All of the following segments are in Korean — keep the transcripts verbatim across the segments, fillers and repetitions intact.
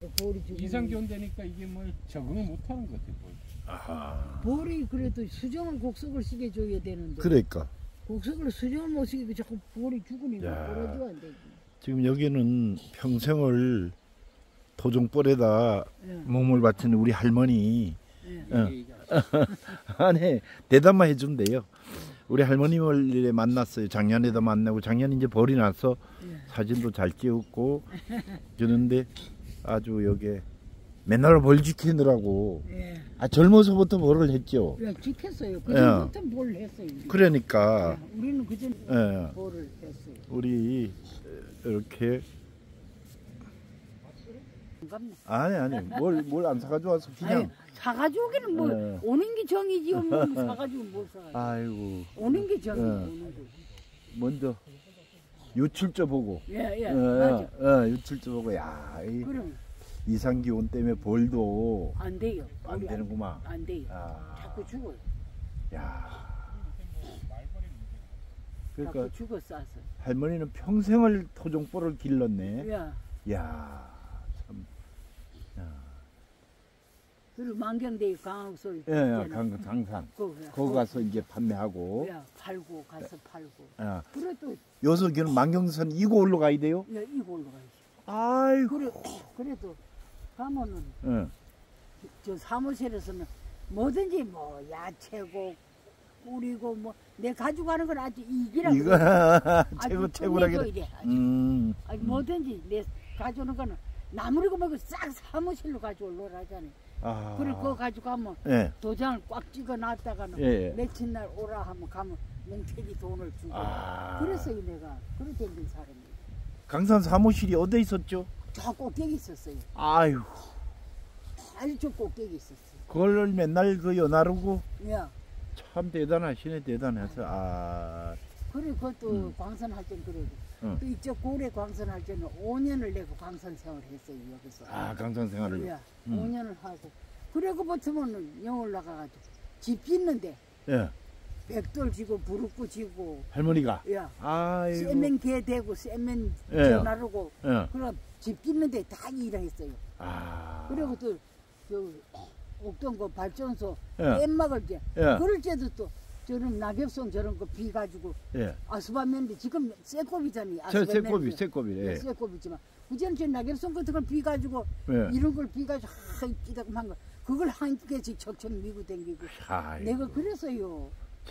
볼이 죽으면 이상기온 되니까 이게 뭐 적응을 못하는 것 같아요. 볼. 아하. 볼이 그래도 수정을 곡석을 시게 줘야 되는데 그러니까 곡석을 수정을 못 시게 자꾸 볼이 죽으니까 야. 볼어도 안 되지. 지금 여기는 평생을 토종벌에다 예. 몸을 바친 우리 할머니. 예. 어. 아니 대답만 해준대요. 우리 할머님을 만났어요. 작년에도 만나고 작년 이제 벌이 나서 예. 사진도 잘 찍었고 그런데 아주 여기 맨날 벌 지키느라고 예. 아 젊어서부터 벌을 했죠. 예, 지켰어요. 예. 그전부터 볼 했어요. 그러니까 예, 우리는 그전 예. 볼을 했어요. 우리 이렇게 반갑네. 아니 아니 뭘 뭘 안 사가지고 와서 그냥 아니, 사가지고 오기는 뭐 예. 오는 게 정이지요. 뭐 사가지고 못 사. 아이고 오는 게 정이 예. 오는 게. 먼저 유출처 보고 예, 예, 예, 맞아. 예, 유출처 보고 야 이, 그럼 이상기온 때문에 벌도 안 돼요. 안 우리 되는구만. 안 돼요. 아, 자꾸 죽어요. 야. 그러니까 자꾸 죽어 싸서. 할머니는 평생을 토종벌을 길렀네. 야, 야, 참. 야. 그리고 만경대에 강학소 예, 예, 강, 강산. 거기 거기 가서 이제 판매하고. 야, 팔고 가서 팔고. 야. 그래 또 여기서 걔는 만경산 이고 올라가야 돼요? 야, 이걸로 가야지. 아이고. 그래 그래도 가면은 예. 저 사무실에서는 뭐든지 뭐 야채고 꿀이고 뭐 내 가져가는 건 아주 이기라고. 이거 최고 최고라게. 이래. 아주. 음. 아니, 뭐든지 내 가져오는 거는 나무리고 말고 싹 사무실로 가져올라 하잖아요. 아. 그리고 그거 가져가면 예. 도장을 꽉 찍어 놨다가는 예, 예. 며칠 날 오라 하면 가면 뭉태기 돈을 주고. 아. 그래서 이 내가 그래 댕긴 사람이에요. 강산 사무실이 어디에 있었죠? 저 꼭대기 있었어요. 아유. 아주 저 꼭대기 있었어요. 그걸 맨날 그 연하르고 야, 참 대단하시네 대단해서 아. 그래 그것도 음. 광선 할 때는 그래도 응. 또 이쪽 고래 광선 할 때는 오 년을 내고 광선 생활을 했어요 여기서. 아 강산 생활을. 야, 음. 오 년을 하고 그러고 붙으면은 영월 나가가지고 집 짓는데 예. 백돌 지고 부르고 지고 할머니가. 야 아이고. 세면 개 대고 세면 예. 전화르고 예. 그럼 집 짓는데 다 일했어요. 아. 그리고 또 저 옥동 그 발전소 예. 엠막을 이제 예. 그럴 때도 또 저런 낙엽송 저런 거 비 가지고 예. 아스바면데 지금 쇠꼽이잖아요. 저 새꼬비 새꼬비. 예. 쇠꼽이지만 그전에 저 낙엽송 같은 걸 비 가지고 예. 이런 걸 비 가지고 하 끼다금 한 거 그걸 한 개씩 척척 미고 댕기고 아이고. 내가 그래서요.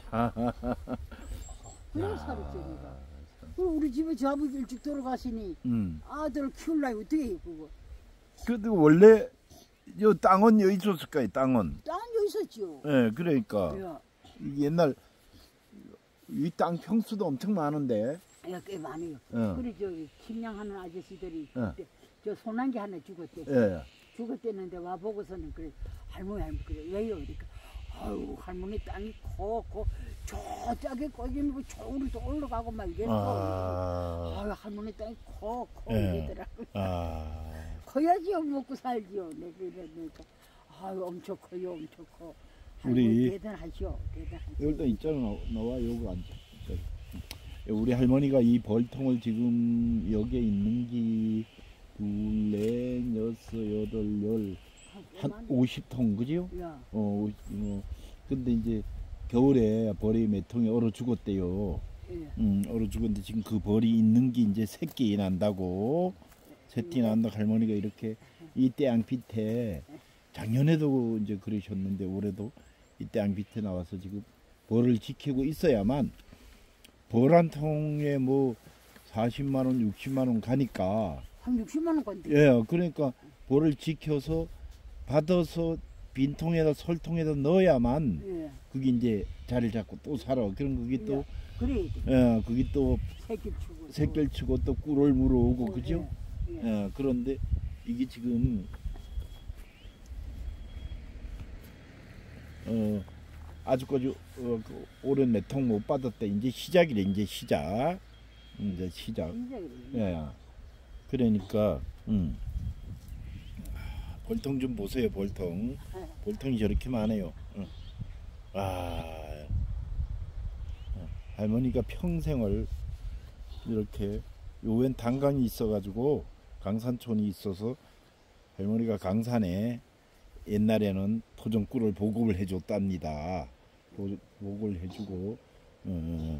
그런 살았죠 내가. 그리고 우리 집에 저 아버지 일찍 돌아가시니 음. 아들을 키우려면 어떻게 해요 그거. 그래도 원래 요 땅은 여기 있었을 거예요. 땅은. 딴 여 있었죠. 예. 그러니까 야, 이게 옛날 이 땅 평수도 엄청 많은데. 야, 꽤 많아요. 어. 그래 저기 kim양하는 아저씨들이 어. 그때 저 소난기 하나 죽었대. 예. 죽었대는데 와 보고서는 그래 할머니 할머니 그래 왜요? 그러니까 아유 할머니 땅이 커고 저 짝에 꺼지는 거 저울이 또 올라가고 막 이랬어. 아. 아유 할머니 땅이 커 커 예. 이러더라고. 아. 커야지요 먹고 살지요. 내가 이러니까 아유 엄청 커요 엄청 커. 우리 할머니 대단하시오 대단하시오. 여기다 있잖아. 나와 여기 앉아. 우리 할머니가 이 벌통을 지금 여기에 있는 게 둘, 넷, 여섯, 여덟, 열, 한 오십 통, 그지요? 야, 어, 오십, 어. 근데 이제 겨울에 벌이 몇 통이 얼어 죽었대요. 예. 음, 얼어 죽었는데 지금 그 벌이 있는 게 이제 새끼 난다고. 새끼 난다고 할머니가 이렇게 이 땅 밑에 작년에도 이제 그러셨는데 올해도 이 땅 밑에 나와서 지금 벌을 지키고 있어야만 벌 한 통에 뭐 사십만 원, 육십만 원 가니까. 한 육십만 원 건데. 예, 그러니까 벌을 지켜서 받아서 빈통에다 설통에다 넣어야만 예. 그게 이제 자리를 잡고 또 살아. 그럼 그게 또, 그래야 돼. 예, 그게 또 새끼 주고. 새끼를 치고 또 꿀을 물어오고, 어, 그죠? 예. 예. 예, 그런데 이게 지금, 어, 아직까지, 어, 그 올해 몇 통 못 받았대. 이제 시작이래, 이제 시작. 이제 시작. 진짜 그래. 예. 그러니까, 음. 벌통 좀 보세요, 벌통. 예. 벌통이 저렇게 많아요. 응. 아, 어, 할머니가 평생을 이렇게 요엔 단강이 있어가지고 강산촌이 있어서 할머니가 강산에 옛날에는 토종 꿀을 보급을 해줬답니다. 보, 보급을 해주고, 어,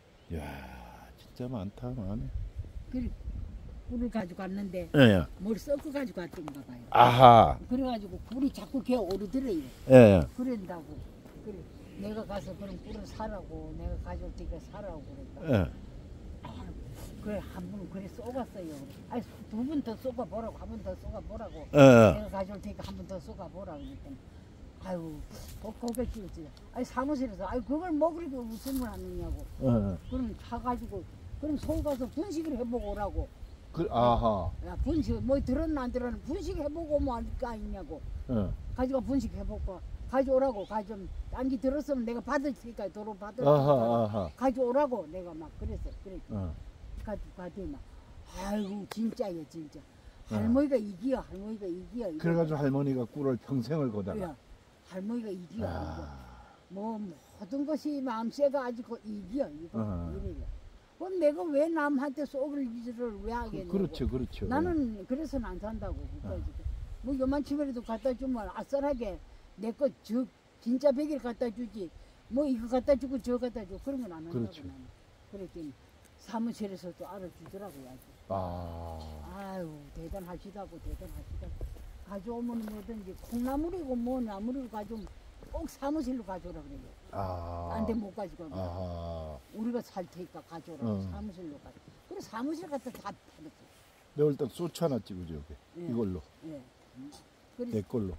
야 진짜 많다 많네. 그래 꿀을 가지고 왔는데 예. 뭘 섞어 가지고 왔던가 봐요. 아하. 그래가지고 꿀이 자꾸 걔 오르더래요. 예. 그런다고. 그래 내가 가서 그럼 꿀을 사라고 내가 가져올 테니까 사라고 그랬다. 예. 아, 그래 한 번 그래 쏘갔어요. 아니 두 번 더 쏘가 보라고 한 번 더 쏘가 보라고. 예. 내가 가져올 테니까 한 번 더 쏘가 보라고 그랬더니 아유 고- 고개 찌었지. 아니 사무실에서 아유 그걸 먹으려고 웃음을 하느냐고. 예. 그럼 사가지고 그럼 서울 가서 분식을 해보고 오라고. 그 아하. 야 분식 뭐 들었나 안 들었나 분식 해보고 뭐 할까 있냐고. 예. 가지고 분식 해보고 가져오라고 가좀 단기 들었으면 내가 받을 테니까 도로 받을 아하 테니까 아하. 가져오라고 내가 막 그랬어. 그래 어. 가지고 가더니 막 아이고 진짜야 진짜. 어. 할머니가 이기야 할머니가 이기야. 이거. 그래가지고 할머니가 꿀을 평생을 거다가. 야, 할머니가 이기야 이겨. 아. 뭐 모든 것이 마음새가 아주 그 이기야 이거 어. 이래요. 그럼 내가 왜 남한테 속을 일을 왜 하겠냐고. 그렇죠 그렇죠. 나는 그래서는 안 산다고. 그러니까 어. 뭐 요만치면이라도 갖다 주면 아싸하게 내 거 저 진짜 백일 갖다 주지. 뭐 이거 갖다 주고 저 갖다 주고 그런 건 안 한다고 그렇죠. 나는. 그랬더니 사무실에서도 알아주더라고요. 아주. 아. 아유 대단하시다고 대단하시다고. 가져오면 뭐든지 콩나물이고 뭐 나물이고 가져오면 꼭 사무실로 가져오라 그래요. 아. 안 돼 못 가지고 가면. 아하. 우리가 살 테니까 가져오라. 어. 사무실로 가져. 그래 사무실 갖다 다 팔았어. 내가 일단 소주 하나 찍어줘 여기. 예. 이걸로 예. 그래 내 걸로.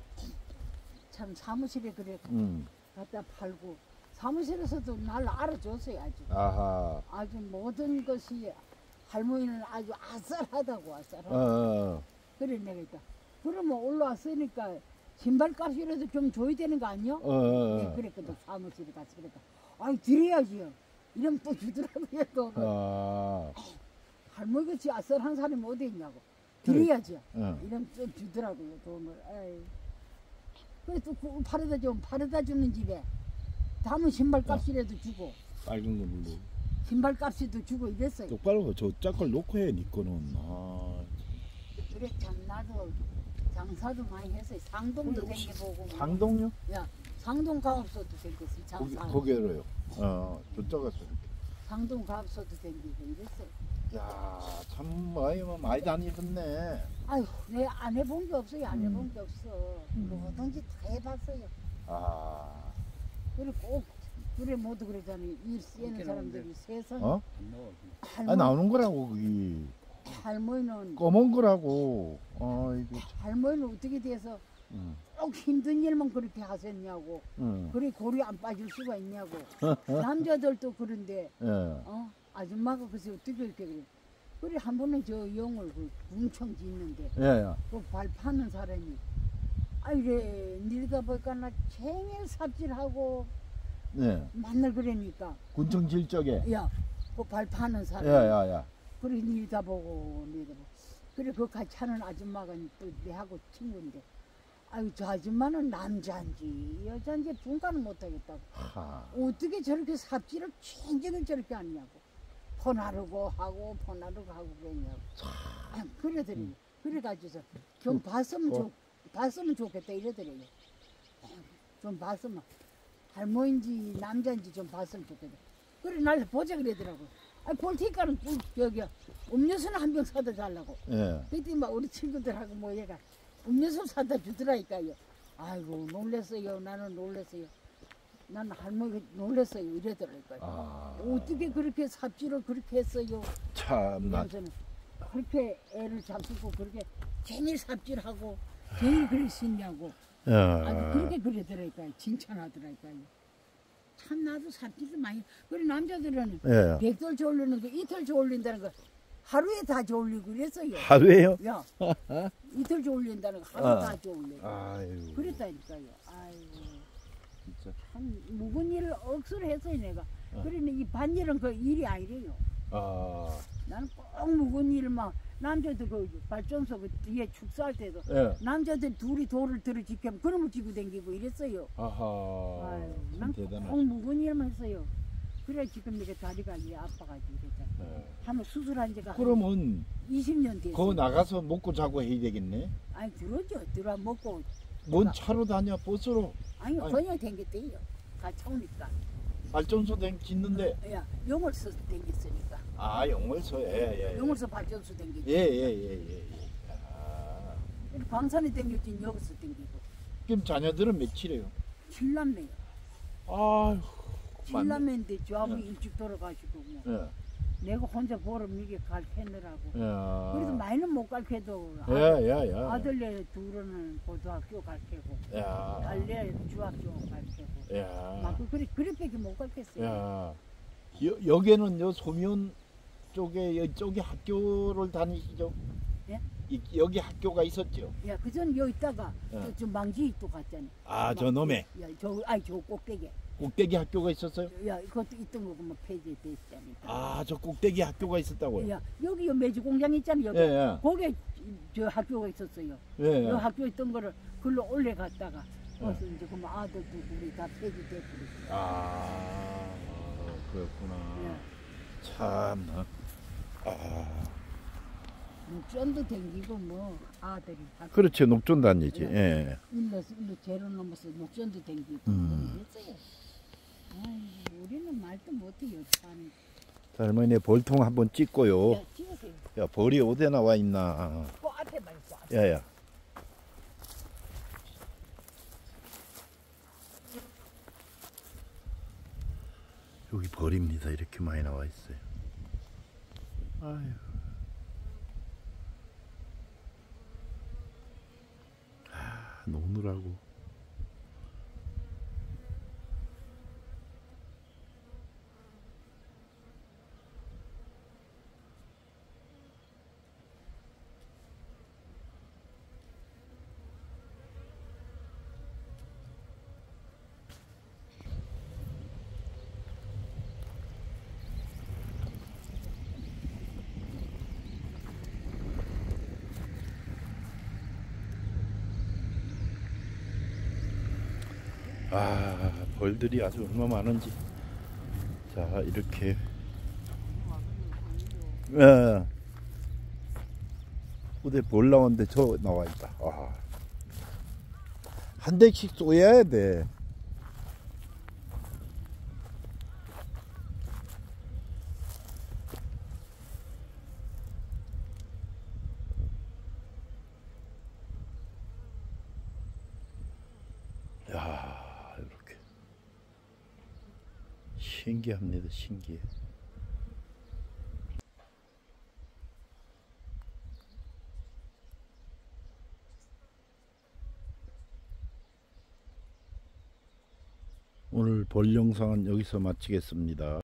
참 사무실에 그래 음. 갖다 팔고 사무실에서도 날 알아줬어요 아주. 아하. 아주 모든 것이 할머니는 아주 아싸하다고 아싸하고. 어. 어. 그래 내가 있다. 그러면 올라왔으니까 신발값이라도 좀 줘야 되는 거 아니요? 어. 어. 네, 그랬거든 사무실에 가서 그랬다. 아이 드려야지요. 이러면 또 주더라고요 또. 아. 할머니가 지 아싸한 사람이 어디 있냐고. 그래. 드려야지요. 어. 이러면 또 주더라고요 돈을. 에이. 그래 또 그 팔아다 주면 팔아다 주는 집에 담은 신발값이라도 주고 빨간 거 눌러. 신발값이도 주고 이랬어요. 똑바로 저 짝걸 놓고 해, 니 거는. 아. 그래 참 나도 장사도 많이 했어요. 상동도 댕겨보고. 뭐. 상동요? 야 상동 가업소도 댕겼어요. 거기 장사. 거기로요. 어. 저쪽가 서 상동 가업소도 댕기고 이랬어요. 야, 참 많이 많이 다니셨네. 아유 내 안 해본 게 없어요. 안 음. 해본 게 없어. 음. 뭐든지 다 해봤어요. 아. 그래 꼭 그래 모두 그러잖아요. 일 쓰는 사람들이 세상 어? 안 나와. 아 할머니, 나오는 거라고 거기. 할머니는 검은 거라고. 아 이거. 참. 할머니는 어떻게 돼서 응. 꼭 힘든 일만 그렇게 하셨냐고. 응. 그래 골이 안 빠질 수가 있냐고. 남자들도 그런데 예. 어 아줌마가 글쎄 어떻게 이렇게 그래. 그래 한 번은 저 영을 그 궁청 짓는데 예. 예. 그 발파는 사람이 아 이래 니가 보니까 나 생일 삽질하고 예. 만날 그러니까 군청 질적에. 야그 발파는 사람 야야야. 그래 니다 보고 니다 보고 그래 그 같이 하는 아줌마가 또 내하고 친구인데 아유 저 아줌마는 남자인지 여자인지 분간을 못하겠다고 하. 어떻게 저렇게 삽질을 천정을 저렇게 하냐고 포나르고 하고 포나르고 하고 그랬냐고 아, 그러더래요. 그래가지고서 좀 봤으면 어. 좋 봤으면 좋겠다 이러더래요. 좀 봤으면 할머니인지 남자인지 좀 봤으면 좋겠다. 그래 날 보자 그러더라고. 아 볼 테니까는 꿀, 여기 음료수는 한 병 사다 달라고. 예. 그때 막 우리 친구들하고 뭐 얘가 음료수 사다 주더라니까요. 아이고 놀랬어요. 나는 놀랬어요. 나는 할머니가 놀랬어요. 이러더라니까요. 아. 어떻게 그렇게 삽질을 그렇게 했어요. 참나. 이러면서는 그렇게 애를 잡수고 그렇게 괜히 삽질하고 괜히 그럴 수 있냐고. 아주 야. 그렇게 그러더라니까요. 칭찬하더라니까요. 참 나도 삽질도 많이. 그래 남자들은 예. 백돌 저올리는 거 이틀 저올린다는 거 하루에 다 저올리고 그랬어요. 하루에요? 야 이틀 저올린다는 거 하루 어. 다 저올려. 아유. 그랬다니까요. 아이고 진짜. 참 묵은 일을 억수로 했어요 내가. 어. 그러니 이 반일은 그 일이 아니래요. 아. 나는 꼭 묵은 일만 남자들 그 발전소 그 뒤에 축사할 때도 예. 남자들 둘이 돌을 들어 지키면 그놈을 쥐고 댕기고 이랬어요. 아하. 아유, 참 난 대단하다. 꼭 묵은 일만 했어요. 그래 지금 이게 다리가 이 아파가지고 그랬잖아. 예. 한번 수술한 지가 그러면 이십 년 됐어. 거 나가서 먹고 자고 해야 되겠네. 아니 그러죠. 들어 먹고 뭔 나- 차로 다녀 버스로 아니 아니. 그냥 댕겼대요. 같이 오니까. 발전소 댕 짓는데 야 용월서 댕겼으니까. 아 영월서 예예 예. 용월서 발전소 댕기지. 예예예예 예, 예, 예. 아, 광산에 댕겼지 여기서 댕기고. 그럼 자녀들은 며칠이에요? 칠남매요. 아휴 맞네. 칠남매인데 저하고 예. 일찍 돌아가시고 뭐. 예. 내가 혼자 보름 이게 가르치느라고. 야. 그래도 많이는 못 가르쳐도 예, 아들, 예, 예. 아들네 둘은 고등학교 가르치고 야. 딸네 중학교 가르치고 야. 막 그래 그래밖에 못 가르쳤어요. 야. 여, 여기는 요 소면 쪽에 이쪽에 학교를 다니시죠? 예? 이, 여기 학교가 있었죠? 야 그전 여기 있다가 예. 저, 저 망지 또 갔잖아. 아, 저 놈에 야저 아니 저 꼭대기. 꼭대기 학교가 있었어요? 야 이것도 있던 거고 뭐 폐지됐다니까. 아, 저 꼭대기 학교가 있었다고요? 야 여기 요 매주 공장 있잖아 여기. 예, 예. 거기에 저 학교가 있었어요. 예, 예. 요 학교 있던 거를 글로 올려갔다가 예. 그래서 이제 그럼 아들도 우리 다 폐지됐고. 아, 그렇구나. 예. 참. 아, 목전도 댕기고 뭐 아들이 다 그렇죠. 녹존 다니지. 예. 예. 일로 일로 제로 넘어서 목전도 댕기고 음. 그랬어요. 아이, 우리는 말도 못해요. 참. 자, 할머니 볼통 한번 찍고요. 야, 찍으세요. 야, 벌이 어디 나와 있나? 그 앞에 말고 앞에. 야야. 여기 벌입니다. 이렇게 많이 나와 있어요. 아유. 아, 노느라고. 아, 벌들이 아주 얼마 많은지. 자, 이렇게. 예. 어디 벌 나오는데 저 나와 있다. 아. 한 대씩 쏘야 돼. 야, 이렇게 신기합니다. 신기해. 오늘 볼 영상은 여기서 마치겠습니다.